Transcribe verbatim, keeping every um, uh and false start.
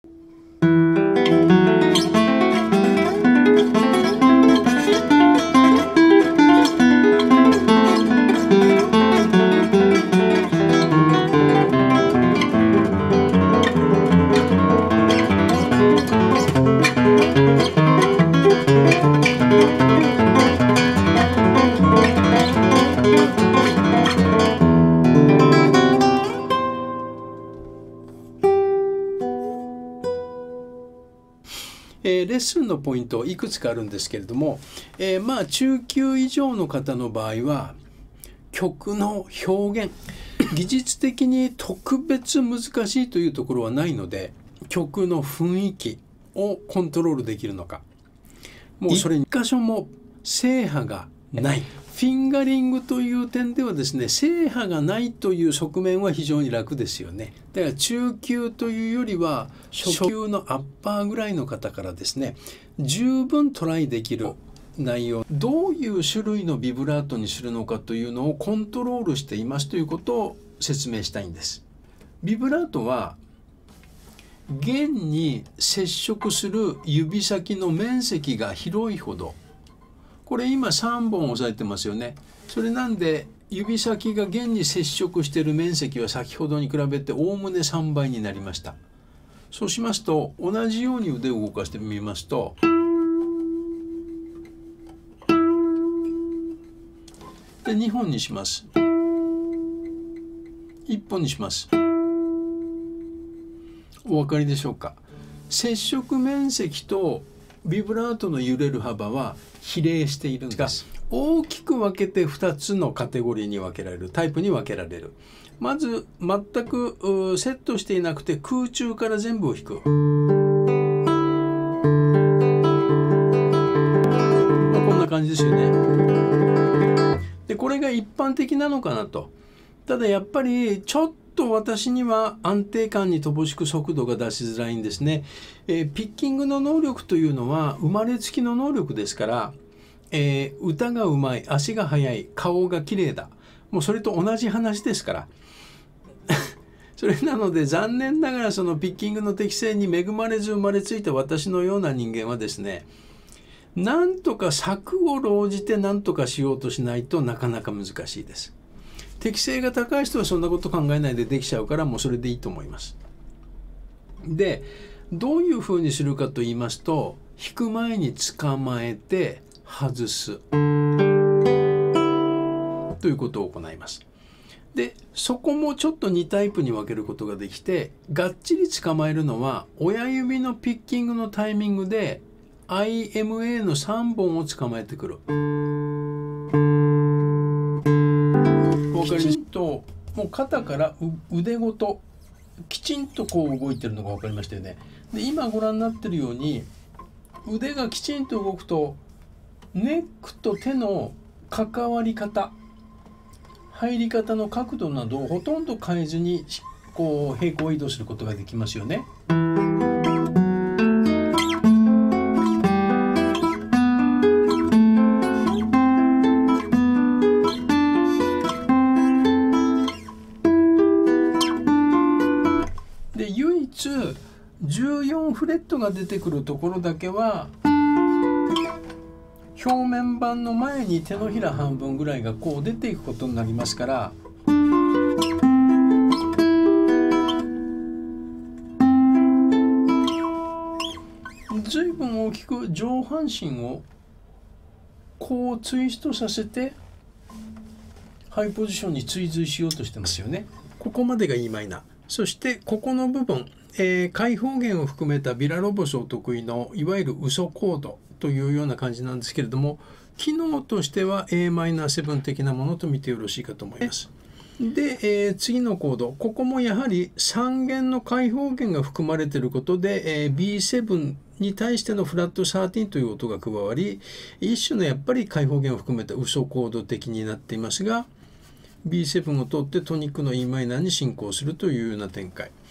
えー、レッスンのポイントいくつかあるんですけれども、えー、まあ中級以上の方の場合は曲の表現技術的に特別難しいというところはないので、曲の雰囲気をコントロールできるのか、もうそれに一箇所も制覇がない。フィンガリングという点ではですね、制覇がないという側面は非常に楽ですよね。だから中級というよりは初級のアッパーぐらいの方からですね、十分トライできる内容、どういう種類のビブラートにするのかというのをコントロールしていますということを説明したいんです。ビブラートは弦に接触する指先の面積が広いほど、これ今さんぼん押さえてますよね。それなんで指先が弦に接触している面積は先ほどに比べておおむねさんばいになりました。そうしますと同じように腕を動かしてみますと、でにほんにします。いっぽんにします。お分かりでしょうか。接触面積とビブラートの揺れる幅は比例しているんです。大きく分けてふたつのカテゴリーに分けられる、タイプに分けられる。まず全くセットしていなくて空中から全部を弾く、まあ、こんな感じですよね。でこれが一般的なのかなと。ただやっぱりちょっと私には安定感に乏しく速度が出しづらいんですね。えー、ピッキングの能力というのは生まれつきの能力ですから、えー、歌がうまい、足が速い、顔が綺麗だ、もうそれと同じ話ですからそれなので残念ながらそのピッキングの適性に恵まれず生まれついた私のような人間はですね、なんとか策を講じて何とかしようとしないとなかなか難しいです。適性が高い人はそんなこと考えないでできちゃうから、もうそれでいいと思います。でどういうふうにするかと言いますと、弾く前に捕まえて外すということを行います。でそこもちょっとにタイプに分けることができて、がっちり捕まえるのは親指のピッキングのタイミングで アイエムエー のさんぼんを捕まえてくる。きちんともう肩から腕ごときちんとこう動いてるのが分かりましたよね。で今ご覧になってるように腕がきちんと動くとネックと手の関わり方、入り方の角度などをほとんど変えずにこう平行移動することができますよね。で唯一じゅうよんフレットが出てくるところだけは表面板の前に手のひら半分ぐらいがこう出ていくことになりますから、随分大きく上半身をこうツイストさせてハイポジションに追随しようとしてますよね。ここまでが E マイナー。そしてここの部分、えー、開放弦を含めたビラロボスお得意のいわゆる嘘コードというような感じなんですけれども、機能としては エーマイナーセブン 的なものと見てよろしいかと思います。で、えー、次のコード、ここもやはりさん弦の開放弦が含まれていることで、えー、ビーセブン に対してのフラットじゅうさんという音が加わり、一種のやっぱり開放弦を含めた嘘コード的になっていますが、ビーセブン を取ってトニックの E マイナーに進行するというような展開。